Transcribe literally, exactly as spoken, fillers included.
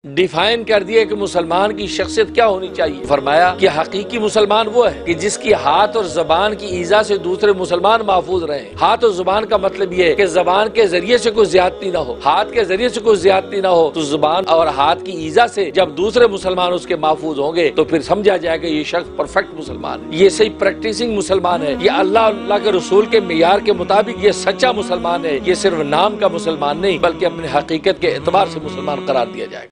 Define कर दिया कि मुसलमान की शख्सियत क्या होनी चाहिए। फरमाया कि हकीकी मुसलमान वो है कि जिसकी हाथ और जबान की ईजा से दूसरे मुसलमान महफूज रहे। हाथ और जुबान का मतलब ये है कि जबान के जरिए से कोई ज्यादती ना हो, हाथ के जरिए से कोई ज्यादती ना हो, तो जुबान और हाथ की ईजा से जब दूसरे मुसलमान उसके महफूज होंगे तो फिर समझा जाएगा ये शख्स परफेक्ट मुसलमान है, ये सही प्रैक्टिसिंग मुसलमान है, ये अल्लाह अल्लाह के रसूल के मियार के मुताबिक ये सच्चा मुसलमान है। ये सिर्फ नाम का मुसलमान नहीं बल्कि अपनी हकीकत के एतबार से मुसलमान करार दिया जाएगा।